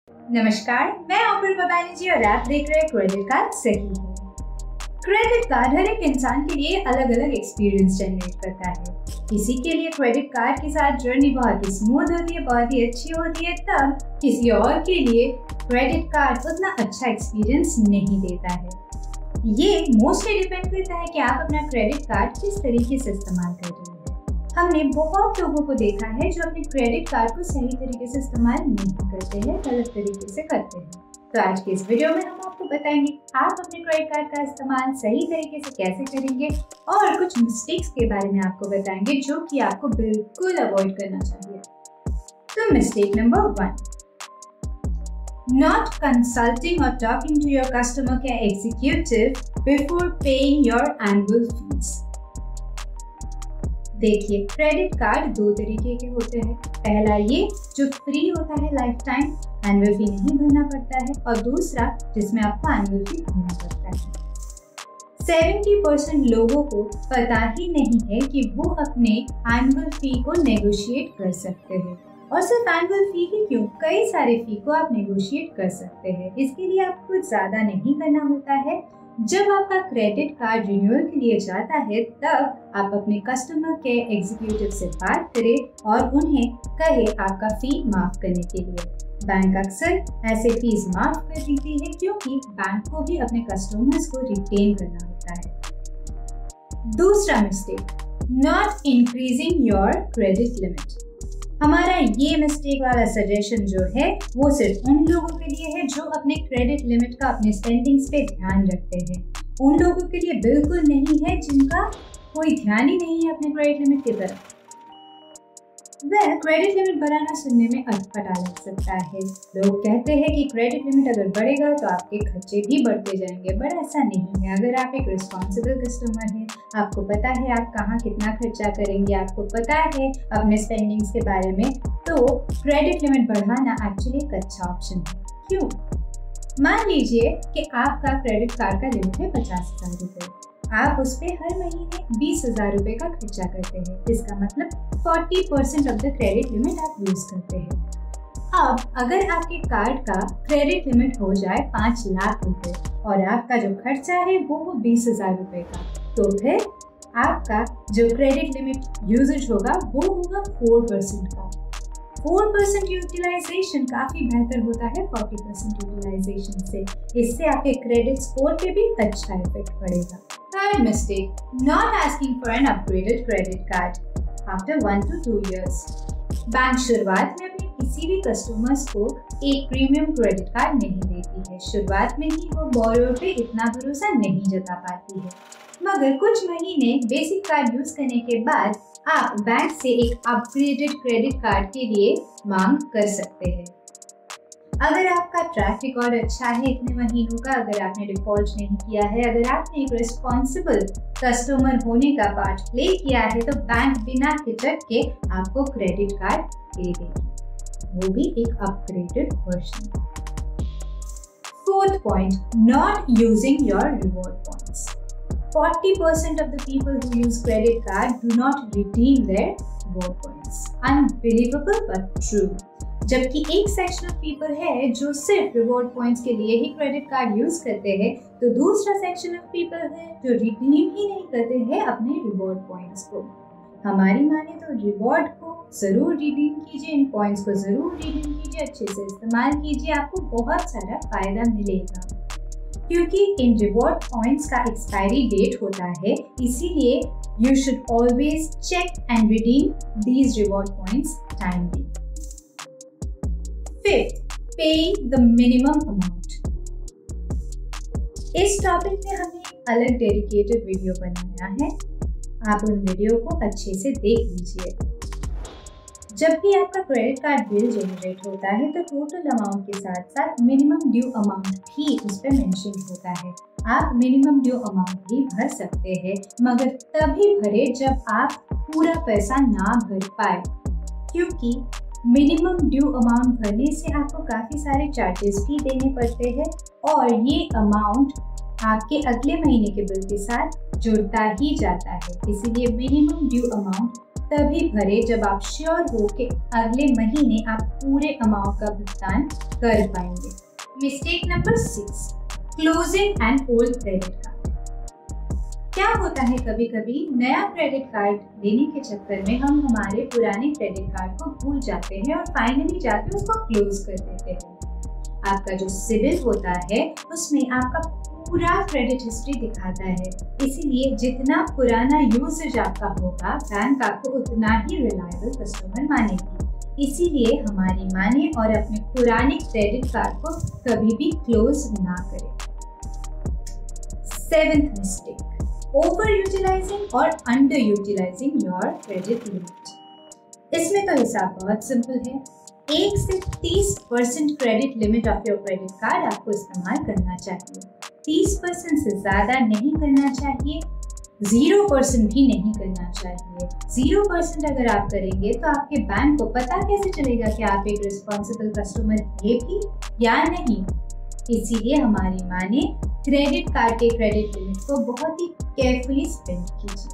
नमस्कार, मैं अमृत बबानी जी और आप देख रहे हैं क्रेडिट कार्ड सही है। क्रेडिट कार्ड हर एक इंसान के लिए अलग अलग एक्सपीरियंस जनरेट करता है। किसी के लिए क्रेडिट कार्ड के साथ जर्नी बहुत ही स्मूथ होती है, बहुत ही अच्छी होती है, तब किसी और के लिए क्रेडिट कार्ड उतना अच्छा एक्सपीरियंस नहीं देता है। ये मोस्टली डिपेंड करता है कि आप अपना क्रेडिट कार्ड किस तरीके से इस्तेमाल कर रहे हैं। हमने बहुत लोगों को देखा है जो अपने क्रेडिट कार्ड को सही तरीके से इस्तेमाल नहीं करते हैं, गलत तरीके से करते हैं। तो आज के इस वीडियो में हम आपको बताएंगे आप अपने क्रेडिट कार्ड का इस्तेमाल सही तरीके से कैसे करेंगे और कुछ मिस्टेक्स के बारे में आपको बताएंगे जो कि आपको बिल्कुल अवॉइड करना चाहिए। तो mistake number 1, not consulting or talking to your customer care executive before paying your annual fees। देखिए, क्रेडिट कार्ड दो तरीके के होते हैं। पहला ये जो फ्री होता है, लाइफ टाइम एनुअल फी नहीं भरना पड़ता है, और दूसरा जिसमें आपको एनुअल फी भरना पड़ता है। 70% लोगों को पता ही नहीं है कि वो अपने एनुअल फी को नेगोशिएट कर सकते हैं। और सिर्फ एनुअल फी ही क्यों, कई सारे फी को आप नेगोशिएट कर सकते हैं। इसके लिए आपको कुछ ज़्यादा नहीं करना होता है। जब आपका क्रेडिट कार्ड रिन्यूअल के लिए जाता है, तब आप अपने कस्टमर केयर एग्जीक्यूटिव से बात करें और उन्हें कहे आपका फी माफ करने के लिए। बैंक अक्सर ऐसे फीस माफ कर देती है क्योंकि बैंक को भी अपने कस्टमर्स को रिटेन करना होता है। दूसरा mistake, not increasing your credit limit. हमारा ये मिस्टेक वाला सजेशन जो है वो सिर्फ उन लोगों के लिए है जो अपने क्रेडिट लिमिट का अपने स्पेंडिंग्स पे ध्यान रखते हैं। उन लोगों के लिए बिल्कुल नहीं है जिनका कोई ध्यान ही नहीं है अपने क्रेडिट लिमिट की तरफ। क्रेडिट लिमिट बढ़ाना सुनने में अटपटा लग सकता है। लोग कहते हैं कि क्रेडिट लिमिट अगर बढ़ेगा तो आपके खर्चे भी बढ़ते जाएंगे, पर ऐसा नहीं है। अगर आप एक रिस्पॉन्सिबल कस्टमर हैं, आपको पता है आप कहाँ कितना खर्चा करेंगे, आपको पता है अपने स्पेंडिंग्स के बारे में, तो क्रेडिट लिमिट बढ़ाना एक्चुअली एक अच्छा ऑप्शन है। क्यों? मान लीजिए कि आपका क्रेडिट कार्ड का लिमिट है 50,000 रुपये। आप उस पर हर महीने 20,000 रुपये का खर्चा करते हैं। इसका मतलब 40% ऑफ द क्रेडिट लिमिट आप यूज करते हैं। अब अगर आपके कार्ड का क्रेडिट लिमिट हो जाए 5 लाख रुपए और आपका जो खर्चा है वो 20,000 रुपये का, तो फिर आपका जो क्रेडिट लिमिट यूजेज होगा वो होगा 4% का। 4% यूटिलाइजेशन काफी बेहतर होता है 40% यूटिलाइजेशन से। इससे आपके क्रेडिट स्कोर पे भी अच्छा इफेक्ट पड़ेगा। Third mistake, not asking for an upgraded credit card after 1 to 2 years। Bank शुरुआत में अपने किसी भी कस्टमर्स को एक प्रीमियम क्रेडिट कार्ड नहीं देती है। शुरुआत में ही वो बोरोवर पे इतना भरोसा नहीं जता पाती है, मगर कुछ महीने बेसिक कार्ड यूज करने के बाद आप बैंक से एक अपग्रेडेड क्रेडिट कार्ड के लिए मांग कर सकते हैं। अगर आपका ट्रैक रिकॉर्ड अच्छा है इतने महीनों का, अगर आपने डिफॉल्ट नहीं किया है, अगर आपने एक रिस्पॉन्सिबल कस्टमर होने का पार्ट प्ले किया है, तो बैंक बिना हिचक के आपको क्रेडिट कार्ड दे देगी, वो भी एक upgraded version. Fourth point, not using your reward points. 40% of the people who use credit card do not redeem their reward points. Unbelievable but true. जबकि एक सेक्शन ऑफ पीपल है जो सिर्फ रिवॉर्ड पॉइंट्स के लिए ही क्रेडिट कार्ड यूज करते हैं, तो दूसरा सेक्शन ऑफ पीपल है जो रिडीम ही नहीं करते हैं अपने रिवॉर्ड पॉइंट्स को। हमारी माने तो रिवॉर्ड को जरूर रिडीम कीजिए, इन पॉइंट्स को जरूर रिडीम कीजिए, अच्छे से इस्तेमाल कीजिए, आपको बहुत सारा फायदा मिलेगा। क्योंकि इन रिवॉर्ड पॉइंट्स का एक्सपायरी डेट होता है, इसीलिए you should always check and redeem these reward points timely. Fifth, paying the minimum amount. इस टॉपिक में हमने एक अलग डेडिकेटेड वीडियो बनाया है, आप उन वीडियो को अच्छे से देख लीजिए। जब भी आपका क्रेडिट कार्ड बिल जनरेट होता है तो टोटल अमाउंट के साथ साथ मिनिमम ड्यू अमाउंट भी उस पर मेंशन होता है। आप मिनिमम ड्यू अमाउंट भी भर सकते हैं, मगर तभी भरे जब आप पूरा पैसा ना भर पाए, क्योंकि मिनिमम ड्यू अमाउंट भरने से आपको काफ़ी सारे चार्जेस भी देने पड़ते हैं और ये अमाउंट आपके अगले महीने के बिल के साथ जुड़ता ही जाता है। इसीलिए मिनिमम ड्यू अमाउंट तभी भरे जब आप श्योर हो कि अगले महीने आप पूरे अमाउंट का भुगतान कर पाएंगे। Mistake number 6, closing an old credit card. क्या होता है, कभी कभी नया क्रेडिट कार्ड लेने के चक्कर में हम हमारे पुराने क्रेडिट कार्ड को भूल जाते हैं और फाइनली जाके उसको क्लोज कर देते हैं। आपका जो सिबिल होता है उसमें आपका पूरा क्रेडिट हिस्ट्री दिखाता है, इसीलिए जितना पुराना यूसेज आपका होगा बैंक आपको उतना ही रिलायबल कस्टमर मानेगी। इसीलिए हमारी माने और अपने पुराने क्रेडिट कार्ड को कभी भी क्लोज ना करें। 7th मिस्टेक, ओवर यूटिलाइजिंग और under utilising your credit limit. इसमें तो हिसाब बहुत सिंपल है, 1 से 30% credit limit of your credit card आपको इस्तेमाल करना चाहिए। 30% से ज़्यादा नहीं करना चाहिए, 0% भी नहीं करना चाहिए। 0% अगर आप करेंगे तो आपके बैंक को पता कैसे चलेगा कि आप एक रिस्पॉन्सिबल कस्टमर है भी या नहीं। इसीलिए हमारी माने क्रेडिट कार्ड के क्रेडिट लिमिट को बहुत ही केयरफुली स्पेंड कीजिए।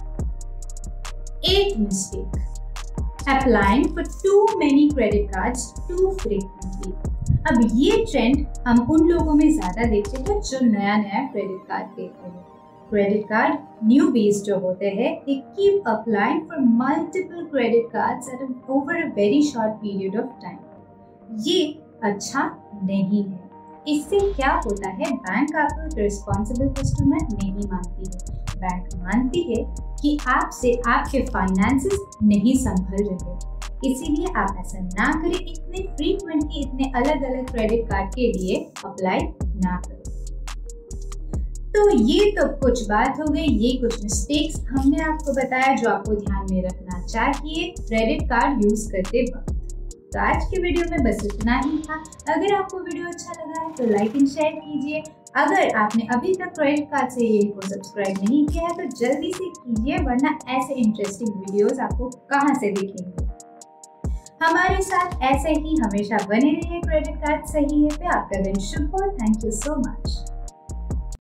8th mistake, applying for too many credit cards too frequently. अब ये ट्रेंड हम उन लोगों में ज़्यादा देखते हैं जो नया क्रेडिट कार्ड लेते हैं। क्रेडिट कार्ड न्यूबीज जो होते हैं, they keep applying for multiple credit cards over a very short period of time। ये अच्छा नहीं है। इससे क्या होता है, बैंक आपको रिस्पॉन्सिबल कस्टमर नहीं मानती है। बैंक मानती है कि आपसे आपके फाइनेंसेस नहीं संभल रहे, इसीलिए आप ऐसा ना करें। इतने फ्रीक्वेंटली इतने अलग अलग क्रेडिट कार्ड के लिए अप्लाई ना करें। तो ये तो कुछ बात हो गई, ये कुछ मिस्टेक्स हमने आपको बताया जो आपको ध्यान में रखना चाहिए क्रेडिट कार्ड यूज करते वक्त। तो आज की वीडियो में बस इतना ही था। अगर आपको वीडियो अच्छा लगा है तो लाइक एंड शेयर कीजिए। अगर आपने अभी तक क्रेडिट कार्ड से ये को सब्सक्राइब नहीं किया है तो जल्दी से कीजिए, वरना ऐसे इंटरेस्टिंग वीडियोस आपको कहाँ से दिखेंगे। हमारे साथ ऐसे ही हमेशा बने रहिए क्रेडिट कार्ड सही है पे। आपका दिन शुभ हो। Thank you so much.